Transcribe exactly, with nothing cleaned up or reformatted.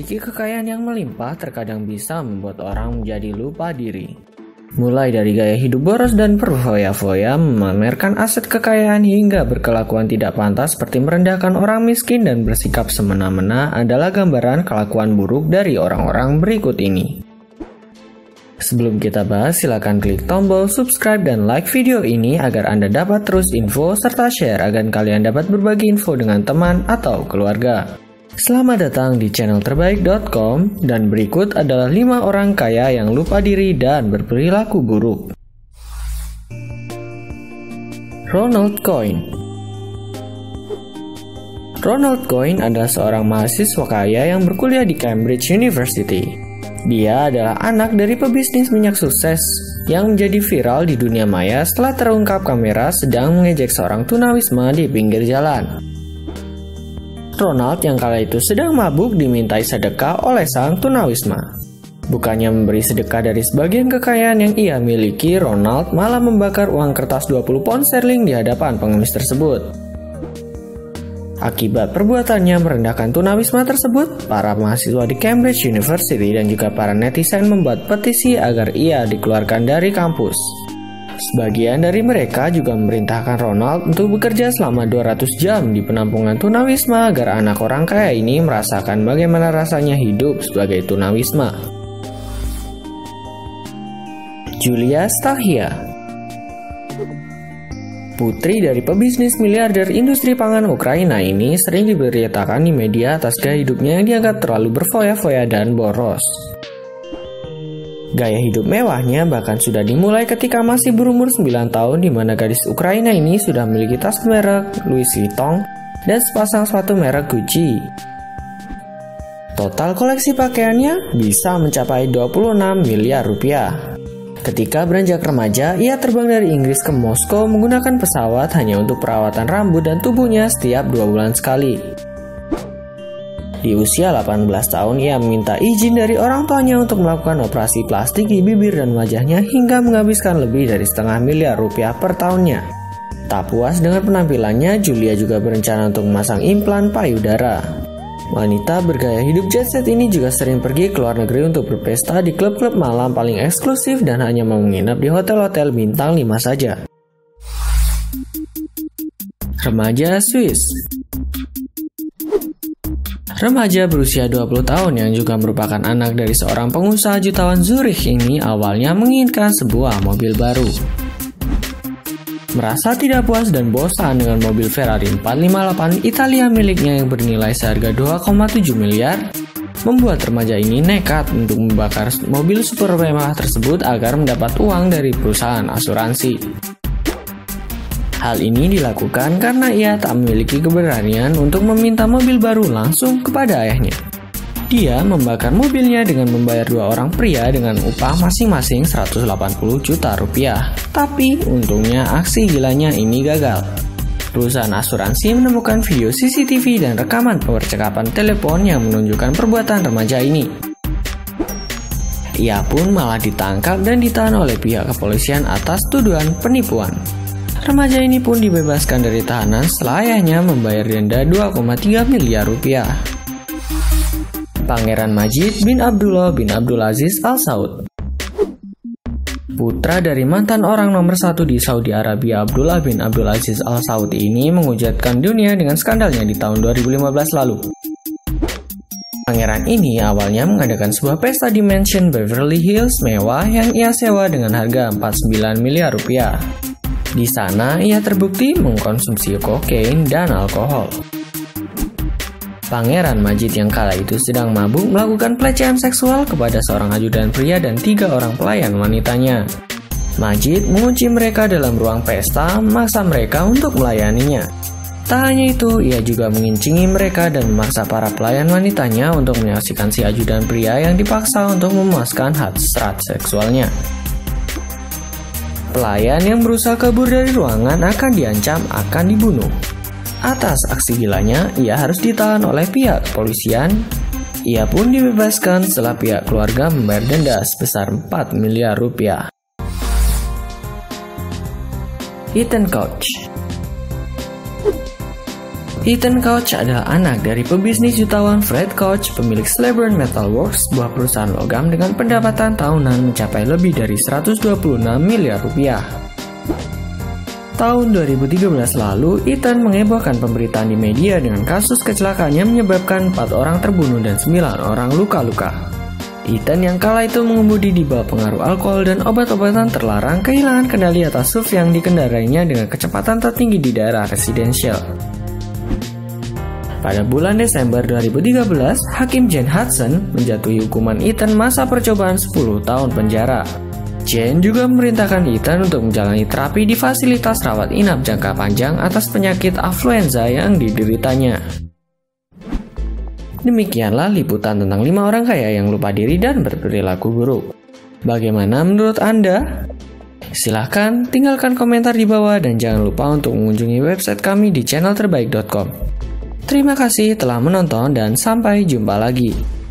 Memiliki kekayaan yang melimpah terkadang bisa membuat orang menjadi lupa diri. Mulai dari gaya hidup boros dan berfoya-foya, memamerkan aset kekayaan hingga berkelakuan tidak pantas seperti merendahkan orang miskin dan bersikap semena-mena adalah gambaran kelakuan buruk dari orang-orang berikut ini. Sebelum kita bahas, silakan klik tombol subscribe dan like video ini agar Anda dapat terus info serta share agar kalian dapat berbagi info dengan teman atau keluarga. Selamat datang di channel terbaik dot com dan berikut adalah lima orang kaya yang lupa diri dan berperilaku buruk. Ronald Coin. Ronald Coin adalah seorang mahasiswa kaya yang berkuliah di Cambridge University. Dia adalah anak dari pebisnis minyak sukses yang menjadi viral di dunia maya setelah terungkap kamera sedang mengejek seorang tunawisma di pinggir jalan. Ronald yang kala itu sedang mabuk dimintai sedekah oleh sang tunawisma. Bukannya memberi sedekah dari sebagian kekayaan yang ia miliki, Ronald malah membakar uang kertas dua puluh pound sterling di hadapan pengemis tersebut. Akibat perbuatannya merendahkan tunawisma tersebut, para mahasiswa di Cambridge University dan juga para netizen membuat petisi agar ia dikeluarkan dari kampus. Sebagian dari mereka juga memerintahkan Ronald untuk bekerja selama dua ratus jam di penampungan tunawisma agar anak orang kaya ini merasakan bagaimana rasanya hidup sebagai tunawisma. Julia Stahia, putri dari pebisnis miliarder industri pangan Ukraina ini, sering diberitakan di media atas gaya hidupnya yang dianggap terlalu berfoya-foya dan boros. Gaya hidup mewahnya bahkan sudah dimulai ketika masih berumur sembilan tahun, di mana gadis Ukraina ini sudah memiliki tas merek Louis Vuitton dan sepasang sepatu merek Gucci. Total koleksi pakaiannya bisa mencapai dua puluh enam miliar rupiah. Ketika beranjak remaja, ia terbang dari Inggris ke Moskow menggunakan pesawat hanya untuk perawatan rambut dan tubuhnya setiap dua bulan sekali. Di usia delapan belas tahun, ia meminta izin dari orang tuanya untuk melakukan operasi plastik di bibir dan wajahnya hingga menghabiskan lebih dari setengah miliar rupiah per tahunnya. Tak puas dengan penampilannya, Julia juga berencana untuk memasang implan payudara. Wanita bergaya hidup jet set ini juga sering pergi ke luar negeri untuk berpesta di klub-klub malam paling eksklusif dan hanya mau menginap di hotel-hotel bintang lima saja. Remaja Swiss. Remaja berusia dua puluh tahun yang juga merupakan anak dari seorang pengusaha jutawan Zurich ini awalnya menginginkan sebuah mobil baru. Merasa tidak puas dan bosan dengan mobil Ferrari empat lima delapan Italia miliknya yang bernilai seharga dua koma tujuh miliar, membuat remaja ini nekat untuk membakar mobil super mewah tersebut agar mendapat uang dari perusahaan asuransi. Hal ini dilakukan karena ia tak memiliki keberanian untuk meminta mobil baru langsung kepada ayahnya. Dia membakar mobilnya dengan membayar dua orang pria dengan upah masing-masing seratus delapan puluh juta rupiah. Tapi untungnya aksi gilanya ini gagal. Perusahaan asuransi menemukan video C C T V dan rekaman percakapan telepon yang menunjukkan perbuatan remaja ini. Ia pun malah ditangkap dan ditahan oleh pihak kepolisian atas tuduhan penipuan. Remaja ini pun dibebaskan dari tahanan setelah ayahnya membayar denda dua koma tiga miliar rupiah. Pangeran Majid bin Abdullah bin Abdulaziz Al Saud. Putra dari mantan orang nomor satu di Saudi Arabia, Abdullah bin Abdulaziz Al Saud ini mengujatkan dunia dengan skandalnya di tahun dua ribu lima belas lalu. Pangeran ini awalnya mengadakan sebuah pesta di mansion Beverly Hills mewah yang ia sewa dengan harga empat puluh sembilan miliar rupiah. Di sana, ia terbukti mengkonsumsi kokain dan alkohol. Pangeran Majid yang kala itu sedang mabuk melakukan pelecehan seksual kepada seorang ajudan pria dan tiga orang pelayan wanitanya. Majid mengunci mereka dalam ruang pesta, memaksa mereka untuk melayaninya. Tak hanya itu, ia juga mengincingi mereka dan memaksa para pelayan wanitanya untuk menyaksikan si ajudan pria yang dipaksa untuk memuaskan hasrat seksualnya. Pelayan yang berusaha kabur dari ruangan akan diancam akan dibunuh. Atas aksi gilanya, ia harus ditahan oleh pihak kepolisian. Ia pun dibebaskan setelah pihak keluarga membayar denda sebesar empat miliar rupiah. Ethan Koch. Ethan Couch adalah anak dari pebisnis jutawan Fred Couch, pemilik Slabern Metalworks, sebuah perusahaan logam dengan pendapatan tahunan mencapai lebih dari seratus dua puluh enam miliar rupiah. Tahun dua ribu tiga belas lalu, Ethan menghebohkan pemberitaan di media dengan kasus kecelakaan yang menyebabkan empat orang terbunuh dan sembilan orang luka-luka. Ethan yang kala itu mengemudi di bawah pengaruh alkohol dan obat-obatan terlarang kehilangan kendali atas S U V yang dikendarainya dengan kecepatan tertinggi di daerah residensial. Pada bulan Desember dua ribu tiga belas, Hakim Jane Hudson menjatuhi hukuman Ethan masa percobaan sepuluh tahun penjara. Jane juga memerintahkan Ethan untuk menjalani terapi di fasilitas rawat inap jangka panjang atas penyakit influenza yang dideritanya. Demikianlah liputan tentang lima orang kaya yang lupa diri dan berperilaku buruk. Bagaimana menurut Anda? Silahkan tinggalkan komentar di bawah dan jangan lupa untuk mengunjungi website kami di channel terbaik dot com. Terima kasih telah menonton dan sampai jumpa lagi.